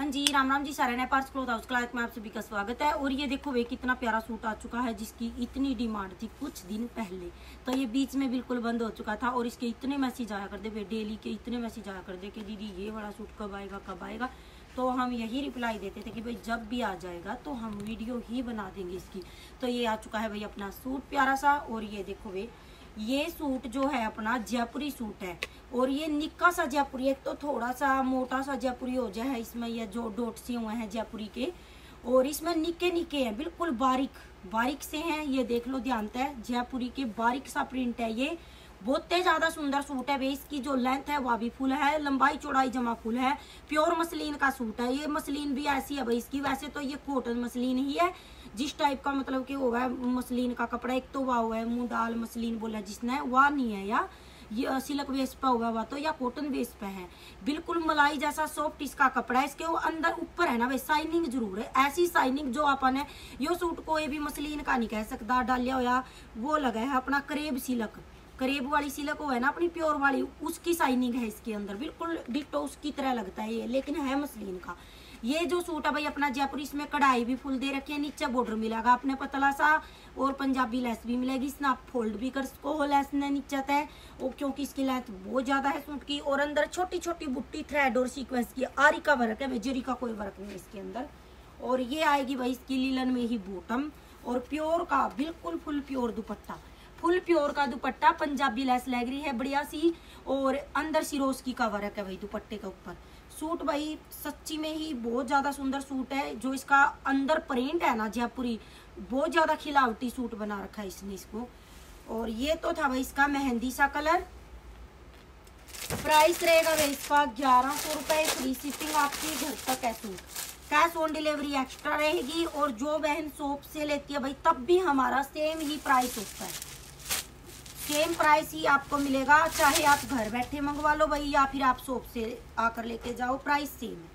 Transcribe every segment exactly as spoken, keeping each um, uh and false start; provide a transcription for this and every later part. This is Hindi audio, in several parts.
हाँ जी, राम राम जी, सारे नए पार्स क्लॉथ हाउस क्लास में आप सभी का स्वागत है। और ये देखो वे कितना प्यारा सूट आ चुका है जिसकी इतनी डिमांड थी कुछ दिन पहले। तो ये बीच में बिल्कुल बंद हो चुका था और इसके इतने मैसेज आया कर दे, वे डेली के इतने मैसेज आया कर दे कि दीदी ये वाला सूट कब आएगा कब आएगा। तो हम यही रिप्लाई देते थे कि भाई जब भी आ जाएगा तो हम वीडियो ही बना देंगे इसकी। तो ये आ चुका है भाई अपना सूट प्यारा सा। और ये देखो वे ये सूट जो है अपना जयपुरी सूट है और ये निक्का सा जयपुरी, एक तो थोड़ा सा मोटा सा जयपुरी हो जाए है इसमें, ये जो डॉट से हुए हैं जयपुरी के, और इसमें निक्के निक्के हैं बिल्कुल बारीक बारीक से हैं। ये देख लो ध्यान से, जयपुरी के बारीक सा प्रिंट है। ये बहुत ही ज्यादा सुंदर सूट है। इसकी जो लेंथ है वह भी फुल है, लंबाई चौड़ाई जमा फुल है। प्योर मसलिन का सूट है। ये मसलिन भी ऐसी है भाई इसकी, वैसे तो ये कॉटन मसलिन ही है जिस टाइप का मतलब कि हुआ है मसलिन का कपड़ा। एक तो वह हुआ है मुंह डाल मसलिन बोला जिसने, वह नहीं है, या ये सिल्क वेस्ट पे हुआ हुआ तो या कॉटन वेस्ट पे है। बिल्कुल मलाई जैसा सॉफ्ट इसका कपड़ा है। इसके वो अंदर ऊपर है ना भाई शाइनिंग जरूर है, ऐसी शाइनिंग जो अपन है यो सूट कोई भी मसलिन का नहीं कह सकता। डालिया हुआ वो लगा है अपना करेब सिल्क, करेब वाली सिल्क वो है ना अपनी प्योर वाली, उसकी शाइनिंग है इसके अंदर, बिल्कुल डिट्टो उसकी तरह लगता है ये, लेकिन है मसलिन का। ये जो सूट है भाई अपना जयपुरी, इसमें कढ़ाई भी फुल दे रखी है, नीचे बॉर्डर मिलेगा अपने पतला सा और पंजाबी लेस भी मिलेगी। इसने आप फोल्ड भी कर सको हो लेस ने नीचे है और क्योंकि इसकी लेंथ बहुत ज्यादा है सूट की। और अंदर छोटी छोटी बुट्टी थ्रेड और सीक्वेंस की आरी का वर्क है, जरी का कोई वर्क नहीं है इसके अंदर। और ये आएगी भाई इसकी लीलन में ही बॉटम और प्योर का बिल्कुल full pure dupatta, full pure का दुपट्टा, पंजाबी लेस लग रही है बढ़िया सी और अंदर सिरोस्की का वर्क है भाई दुपट्टे के ऊपर। सूट भाई सच्ची में ही बहुत ज्यादा सुंदर सूट है। जो इसका अंदर प्रिंट है ना जयपुरी, बहुत ज्यादा खिलावटी सूट बना रखा है इसने इसको। और ये तो था भाई इसका मेहंदी सा कलर। प्राइस रहेगा भाई इसका ग्यारह सौ रुपए, फ्री शिपिंग आपकी घर तक है suit. Cash on delivery extra रहेगी और जो बहन शॉप से लेती है भाई तब भी हमारा सेम ही प्राइस होता है, सेम प्राइस ही आपको मिलेगा, चाहे आप घर बैठे मंगवा लो भाई या फिर आप शॉप से आकर लेके जाओ, प्राइस सेम है।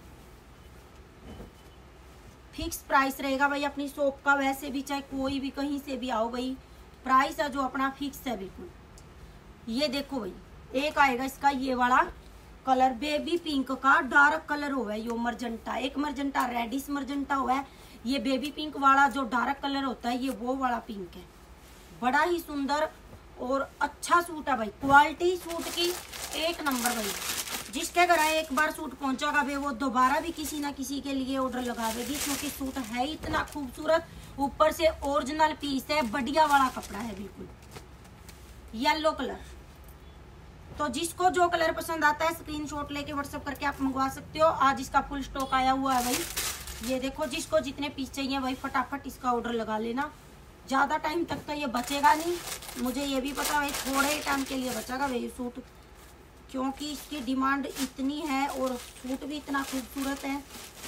फिक्स प्राइस रहेगा भाई अपनी शॉप का, वैसे भी चाहे कोई भी कहीं से भी आओ भाई प्राइस है जो अपना फिक्स है बिल्कुल। ये देखो भाई एक आएगा इसका ये वाला कलर, बेबी पिंक का डार्क कलर हुआ है, यो मरजंटा, एक मरजंटा रेडिश मरजंटा हुआ है। ये बेबी पिंक वाला जो डार्क कलर होता है ये वो वाला पिंक है। बड़ा ही सुंदर और अच्छा सूट है भाई, क्वालिटी सूट की एक नंबर भाई। जिसके घर आए एक बार सूट पहुंचागा भाई वो दोबारा भी किसी ना किसी के लिए ऑर्डर लगा देगी, क्योंकि सूट है इतना खूबसूरत, ऊपर से ओरिजिनल पीस है, बढ़िया वाला कपड़ा है बिल्कुल। येलो कलर, तो जिसको जो कलर पसंद आता है स्क्रीनशॉट लेके व्हाट्सएप करके आप मंगवा सकते हो। आज इसका फुल स्टॉक आया हुआ है भाई। ये देखो जिसको जितने पीस चाहिए भाई फटाफट इसका ऑर्डर लगा लेना, ज्यादा टाइम तक तो ये बचेगा नहीं, मुझे ये भी पता है थोड़े ही टाइम के लिए बचेगा भाई सूट, क्योंकि इसकी डिमांड इतनी है और सूट भी इतना खूबसूरत है।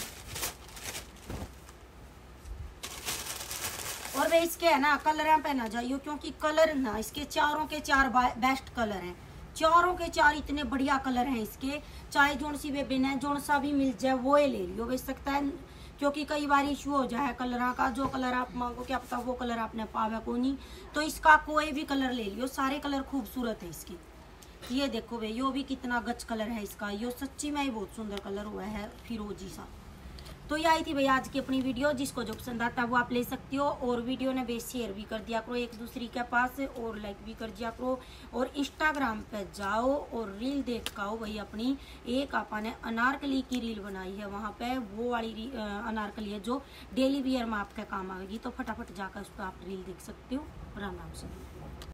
और वे इसके है ना कलर पहना जाइए, क्योंकि कलर ना इसके चारों के चार बेस्ट कलर हैं, चारों के चार इतने बढ़िया कलर हैं इसके। चाहे जोन सी वे बिना जोन सा भी मिल जाए वो ले लियो बेच सकता है, क्योंकि कई बार इशू हो जाए कलर का, जो कलर आप मांगो क्या पता वो कलर आपने पावे को नहीं, तो इसका कोई भी कलर ले लियो, सारे कलर खूबसूरत है इसके। ये देखो भाई यो भी कितना गच कलर है इसका, यो सच्ची में ही बहुत सुंदर कलर हुआ है फिरोजी सा। तो ये आई थी भाई आज की अपनी वीडियो, जिसको जो पसंद आता है वो आप ले सकती हो। और वीडियो ने बेस शेयर भी कर दिया करो एक दूसरे के पास और लाइक भी कर दिया करो। और इंस्टाग्राम पे जाओ और रील देख के आओ भाई अपनी, एक आपा ने अनारकली की रील बनाई है, वहाँ पे वो वाली अनारकली है जो डेली वियर में आपके काम आएगी, तो फटाफट जाकर उस पर आप रील देख सकते हो। राम राम से।